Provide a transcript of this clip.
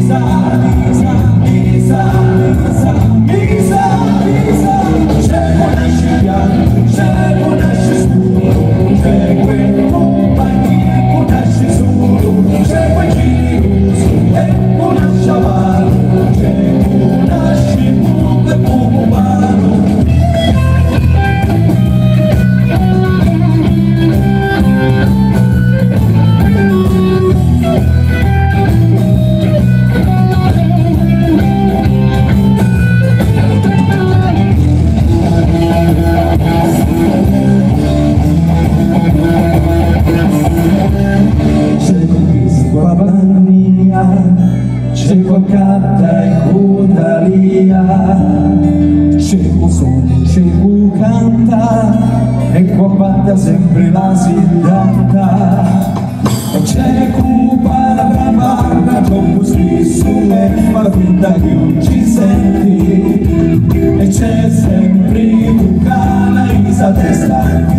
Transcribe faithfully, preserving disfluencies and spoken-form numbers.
Misa, misa, misa, misa, misa, misa. C'è nasce piano, c'è nasce scuro, c'è quel compagnia che nasce solo, c'è quel chiuso e non nasce avanti, c'è un nasce buco e buco umano. C'è qua canta e codalia, c'è qua suona, c'è qua canta e qua batta sempre la seddata. E c'è qua parla parla troppo spesso e fa finta che non ci senti. E c'è sempre qua la isa testa